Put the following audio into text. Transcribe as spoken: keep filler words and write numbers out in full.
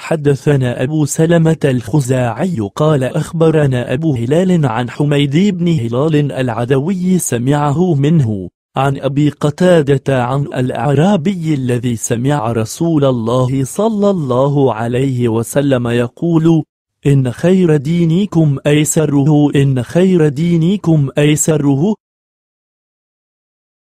حدثنا أبو سلمة الخزاعي قال أخبرنا أبو هلال عن حميد بن هلال العدوي سمعه منه عن أبي قتادة عن الأعرابي الذي سمع رسول الله صلى الله عليه وسلم يقول: إن خير دينكم أيسره إن خير دينكم أيسره